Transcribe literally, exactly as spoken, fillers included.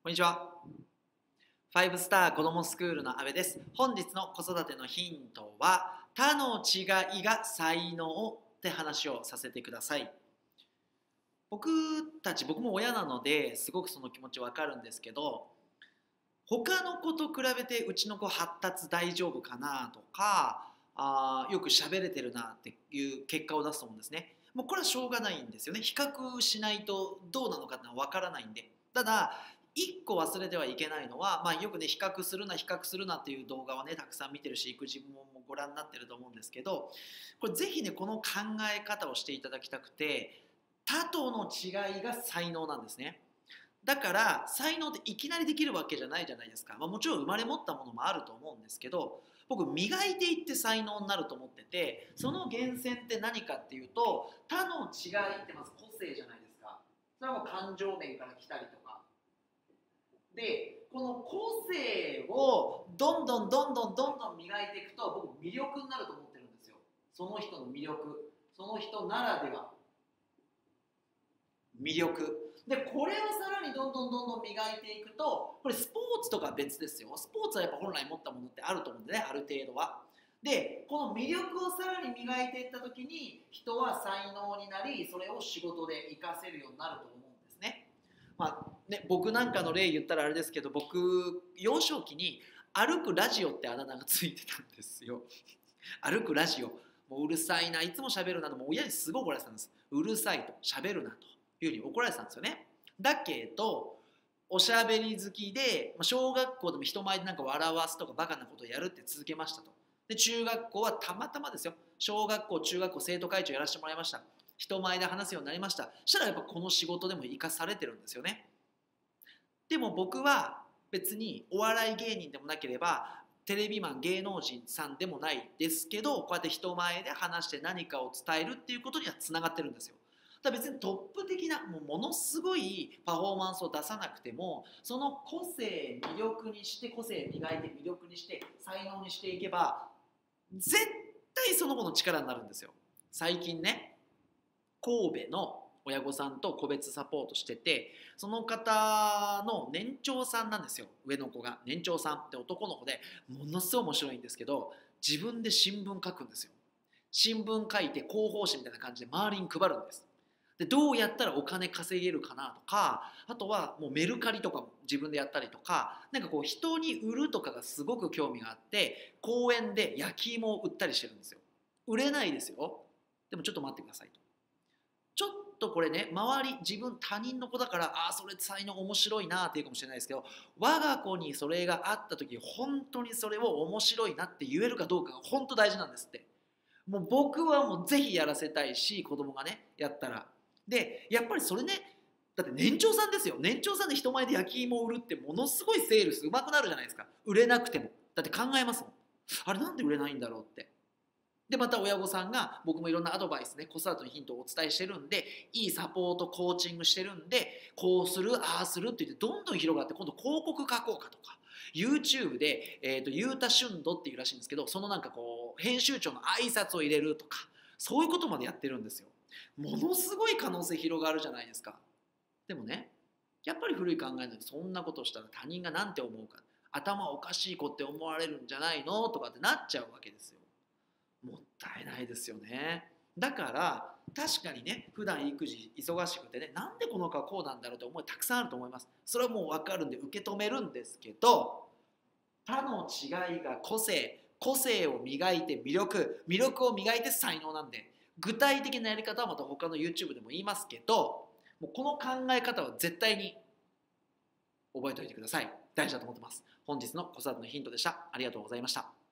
こんにちは。ファイブスター子どもスクールの阿部です。本日の子育てのヒントは、他の違いが才能って話をさせてください。僕たち、僕も親なのですごくその気持ちわかるんですけど、他の子と比べてうちの子発達大丈夫かなとか、あーよく喋れてるなっていう結果を出すと思うんですね。もうこれはしょうがないんですよね。比較しないとどうなのかってのはわからないんで。ただ、一個忘れてはいけないのは、まあ、よくね、比較するな、比較するなっていう動画はね、たくさん見てるし、育児もご覧になってると思うんですけど、これぜひね、この考え方をしていただきたくて、他との違いが才能なんですね。だから才能っていきなりできるわけじゃないじゃないですか、まあ、もちろん生まれ持ったものもあると思うんですけど、僕磨いていって才能になると思ってて、その源泉って何かっていうと、他の違いってまず個性じゃないですか。それはもう感情面から来たりとかで、この個性をどんどんどんどんどんどん磨いていくと、僕魅力になると思ってるんですよ。その人の魅力、その人ならでは魅力で、これをさらにどんどんどんどん磨いていくと、これスポーツとかは別ですよ。スポーツはやっぱ本来持ったものってあると思うんでね、ある程度は。で、この魅力をさらに磨いていった時に、人は才能になり、それを仕事で活かせるようになると思うんですね。まあね、僕なんかの例言ったらあれですけど、僕幼少期に歩くラジオってあだ名がついてたんですよ。歩くラジオ、もううるさいな、いつも喋るなと、もう親にすごい怒られてたんです。うるさいと、喋るなというふうに怒られてたんですよね。だけどおしゃべり好きで、小学校でも人前でなんか笑わすとかバカなことをやるって続けましたと。で、中学校はたまたまですよ、小学校中学校生徒会長やらせてもらいました。人前で話すようになりました。そしたらやっぱこの仕事でも生かされてるんですよね。でも僕は別にお笑い芸人でもなければテレビマン芸能人さんでもないですけど、こうやって人前で話して何かを伝えるっていうことにはつながってるんですよ。だから別にトップ的なもうものすごいパフォーマンスを出さなくても、その個性魅力にして、個性磨いて魅力にして才能にしていけば絶対その子の力になるんですよ。最近ね、神戸の親御さんと個別サポートしてて、その方の年長さんなんですよ。上の子が年長さんって男の子で、ものすごい面白いんですけど、自分で新聞書くんですよ。新聞書いて広報誌みたいな感じで周りに配るんです。で、どうやったらお金稼げるかなとか、あとはもうメルカリとかも自分でやったりとか、なんかこう人に売るとかがすごく興味があって、公園で焼き芋を売ったりしてるんですよ。売れないですよ。でもちょっと待ってくださいと。ちょっとこれね、周り、自分、他人の子だから、ああ、それ才能面白いなって言うかもしれないですけど、我が子にそれがあった時、本当にそれを面白いなって言えるかどうかが本当大事なんですって。もう僕はもうぜひやらせたいし、子供がね、やったら。で、やっぱりそれね、だって年長さんですよ。年長さんで人前で焼き芋を売るってものすごいセールス上手くなるじゃないですか。売れなくても。だって考えますもん。あれなんで売れないんだろうって。で、また親御さんが、僕もいろんなアドバイスね、子育てのヒントをお伝えしてるんで、いいサポートコーチングしてるんで、こうするああするって言ってどんどん広がって、今度広告書こうかとか YouTube で、えーと、ゆうたしゅんどっていうらしいんですけど、そのなんかこう編集長の挨拶を入れるとか、そういうことまでやってるんですよ。ものすごい可能性広がるじゃないですか。でもね、やっぱり古い考えでそんなことしたら他人が何て思うか、頭おかしい子って思われるんじゃないのとかってなっちゃうわけですよ。もったいないですよね。だから確かにね、普段育児忙しくてね、なんでこの子はこうなんだろうって思いたくさんあると思います。それはもう分かるんで受け止めるんですけど、他の違いが個性、個性を磨いて魅力、魅力を磨いて才能なんで、具体的なやり方はまた他の YouTube でも言いますけど、もうこの考え方は絶対に覚えておいてください。大事だと思ってます。本日の子育てのヒントでした。ありがとうございました。